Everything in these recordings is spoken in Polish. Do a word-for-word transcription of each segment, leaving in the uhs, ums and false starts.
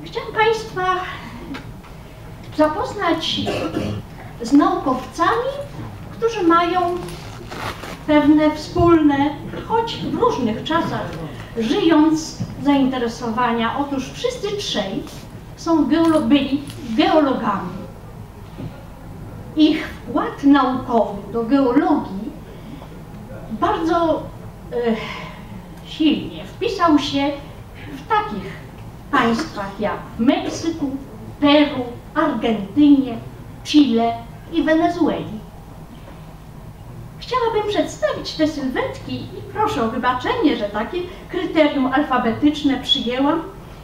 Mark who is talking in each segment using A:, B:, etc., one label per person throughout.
A: Chciałam Państwa zapoznać z naukowcami, którzy mają pewne wspólne, choć w różnych czasach żyjąc, zainteresowania. Otóż wszyscy trzej są geolo byli geologami. Ich wkład naukowy do geologii bardzo e, silnie wpisał się w takich państwach jak w Meksyku, Peru, Argentynie, Chile i Wenezueli. Chciałabym przedstawić te sylwetki i proszę o wybaczenie, że takie kryterium alfabetyczne przyjęłam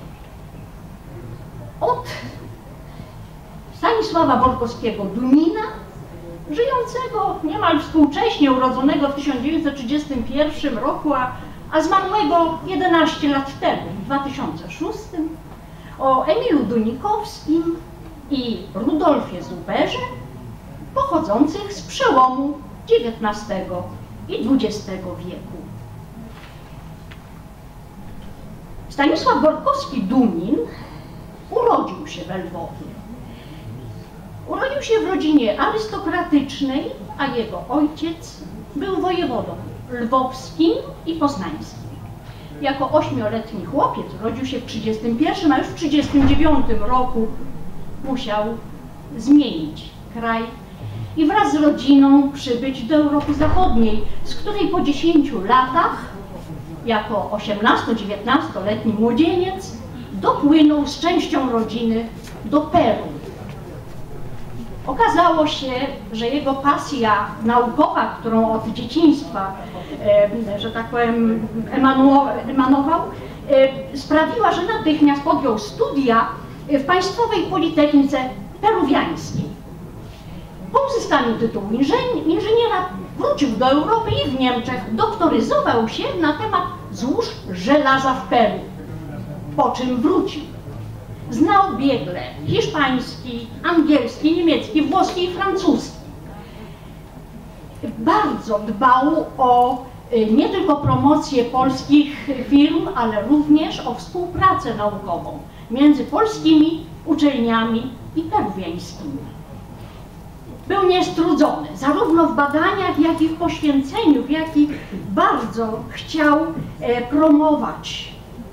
A: od Stanisława Borkowskiego-Dunina, żyjącego niemal współcześnie, urodzonego w tysiąc dziewięćset trzydziestym pierwszym roku, a, a zmarłego jedenaście lat temu, w dwa tysiące szóstym, o Emilu Dunikowskim i Rudolfie Zuberze, pochodzących z przełomu dziewiętnastego i dwudziestego wieku. Stanisław Borkowski-Dunin urodził się we Lwowie. Urodził się w rodzinie arystokratycznej, a jego ojciec był wojewodą lwowskim i poznańskim. Jako ośmioletni chłopiec urodził się w trzydziestym pierwszym, a już w trzydziestym dziewiątym roku musiał zmienić kraj i wraz z rodziną przybyć do Europy Zachodniej, z której po dziesięciu latach, jako osiemnasto-dziewiętnastoletni młodzieniec, dopłynął z częścią rodziny do Peru. Okazało się, że jego pasja naukowa, którą od dzieciństwa, e, że tak powiem, emanował, e, sprawiła, że natychmiast podjął studia w Państwowej Politechnice Peruwiańskiej. Po uzyskaniu tytułu inżyniera wrócił do Europy i w Niemczech doktoryzował się na temat złóż żelaza w Peru, po czym wrócił. Znał biegle hiszpański, angielski, niemiecki, włoski i francuski. Bardzo dbał o nie tylko promocję polskich firm, ale również o współpracę naukową między polskimi uczelniami i peruwiańskimi. Był niestrudzony zarówno w badaniach, jak i w poświęceniu, w jaki bardzo chciał e, promować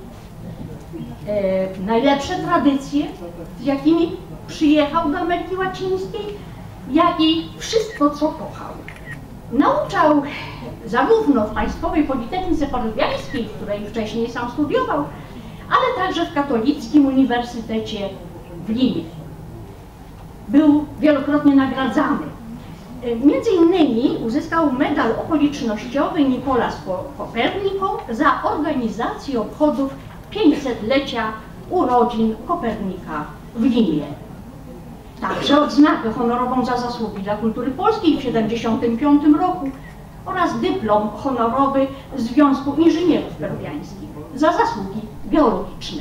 A: e, najlepsze tradycje, z jakimi przyjechał do Ameryki Łacińskiej, jak i wszystko, co kochał. Nauczał zarówno w Państwowej Politechnice Peruwiańskiej, w której wcześniej sam studiował, ale także w Katolickim Uniwersytecie w Limie. Był wielokrotnie nagradzany. Między innymi uzyskał medal okolicznościowy Nicolas Copernico za organizację obchodów pięćsetlecia urodzin Kopernika w Limie. Także odznakę honorową za zasługi dla kultury polskiej w tysiąc dziewięćset siedemdziesiątym piątym roku oraz dyplom honorowy Związku Inżynierów Peruwiańskich za zasługi geologiczne.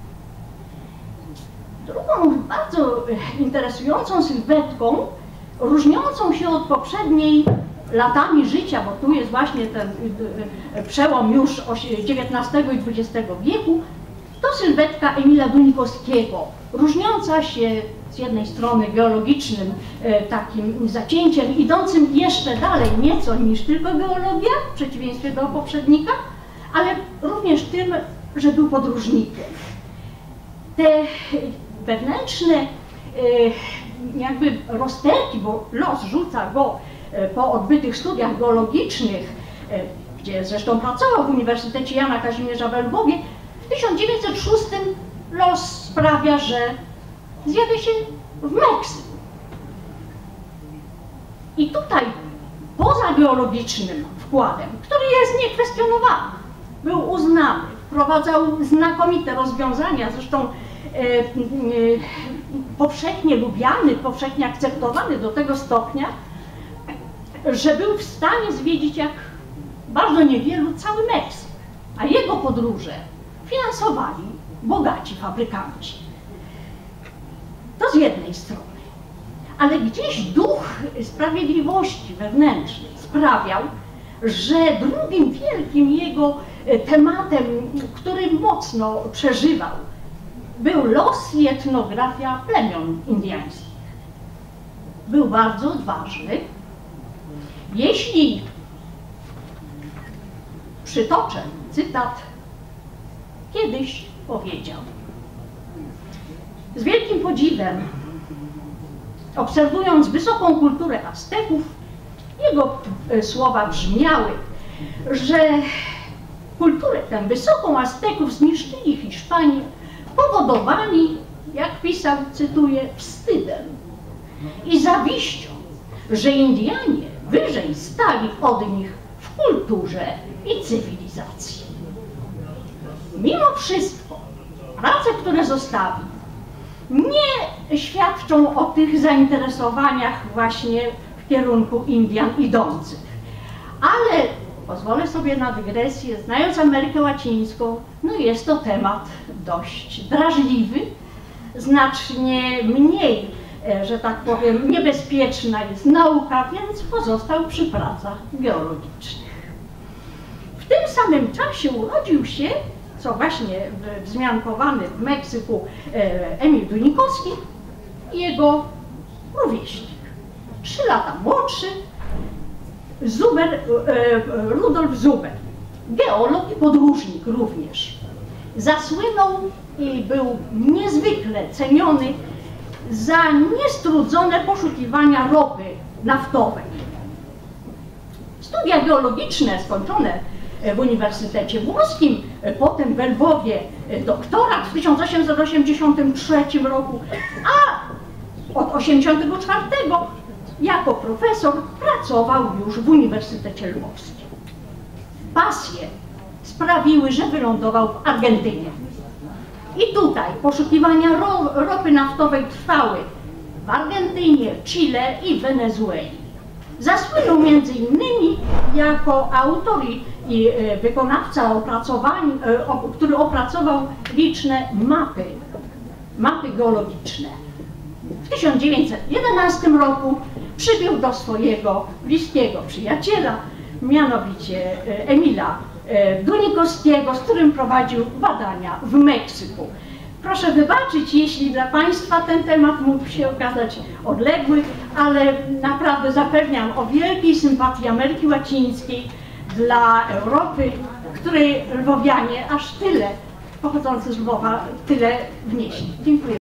A: Drugą bardzo interesującą sylwetką, różniącą się od poprzedniej latami życia, bo tu jest właśnie ten przełom już dziewiętnastego i dwudziestego wieku, to sylwetka Emila Dunikowskiego, różniąca się z jednej strony geologicznym takim zacięciem, idącym jeszcze dalej nieco niż tylko geologia, w przeciwieństwie do poprzednika, ale również tym, że był podróżnikiem. Te wewnętrzne jakby rozterki, bo los rzuca go po odbytych studiach geologicznych, gdzie zresztą pracował w Uniwersytecie Jana Kazimierza we Lwowie, w tysiąc dziewięćset szóstym los sprawia, że zjawia się w Meksyku. I tutaj poza geologicznym wkładem, który jest niekwestionowany, był uznany, wprowadzał znakomite rozwiązania, zresztą e, e, powszechnie lubiany, powszechnie akceptowany do tego stopnia, że był w stanie zwiedzić jak bardzo niewielu cały Meksyk, a jego podróże finansowali bogaci fabrykanci. To z jednej strony. Ale gdzieś duch sprawiedliwości wewnętrznej sprawiał, że drugim wielkim jego tematem, który mocno przeżywał był los i etnografia plemion indyjskich. Był bardzo odważny. Jeśli przytoczę cytat, kiedyś powiedział: z wielkim podziwem, obserwując wysoką kulturę Azteków, jego słowa brzmiały, że kulturę tę wysoką Azteków zniszczyli Hiszpanie, powodowani, jak pisał, cytuję, wstydem i zawiścią, że Indianie wyżej stali od nich w kulturze i cywilizacji. Mimo wszystko prace, które zostawił, nie świadczą o tych zainteresowaniach właśnie w kierunku Indian idących. Ale pozwolę sobie na dygresję, znając Amerykę Łacińską, no jest to temat dość drażliwy, znacznie mniej, że tak powiem, niebezpieczna jest nauka, więc pozostał przy pracach geologicznych. W tym samym czasie urodził się, co właśnie wzmiankowany w Meksyku Emil Dunikowski, jego rówieśnik, trzy lata młodszy, Zuber, Rudolf Zuber, geolog i podróżnik również. Zasłynął i był niezwykle ceniony za niestrudzone poszukiwania ropy naftowej. Studia geologiczne skończone w Uniwersytecie Włoskim, potem w Lwowie doktorat w tysiąc osiemset osiemdziesiątym trzecim roku, a od tysiąc osiemset osiemdziesiątego czwartego jako profesor pracował już w Uniwersytecie Lwowskim. Pasje sprawiły, że wylądował w Argentynie. I tutaj poszukiwania ro, ropy naftowej trwały w Argentynie, Chile i Wenezueli. Zasłynął między innymi jako autor i, i wykonawca opracowań, o, który opracował liczne mapy, mapy geologiczne. W tysiąc dziewięćset jedenastym roku przybył do swojego bliskiego przyjaciela, mianowicie Emila Dunikowskiego, z którym prowadził badania w Meksyku. Proszę wybaczyć, jeśli dla Państwa ten temat mógł się okazać odległy, ale naprawdę zapewniam o wielkiej sympatii Ameryki Łacińskiej dla Europy, której lwowianie aż tyle, pochodzący z Lwowa, tyle wnieśli. Dziękuję.